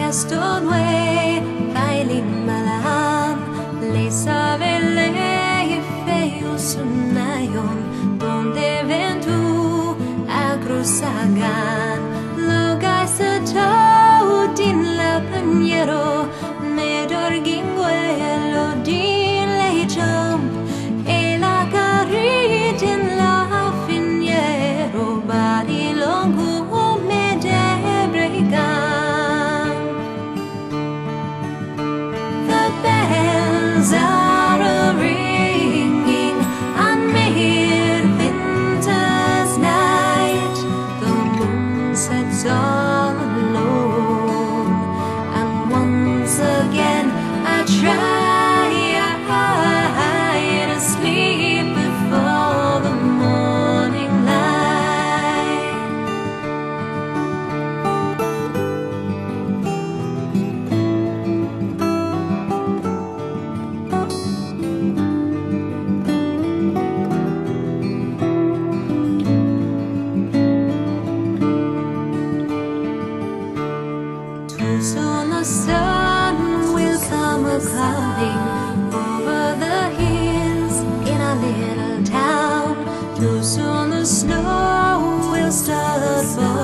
stod way Bailin malam Lesa vele feio sunayon Donde ventu agrusagan Logai setau din la panyero Medor ginguelo din lejam E la cari din la finiero Bari longu mede bregan The bells are a-ringing on midwinter's night The moon sets all alone And once again I try to sleep before the morning light Too soon the sun will come a-clouding over the hills in our little town. Too soon the snow will start falling.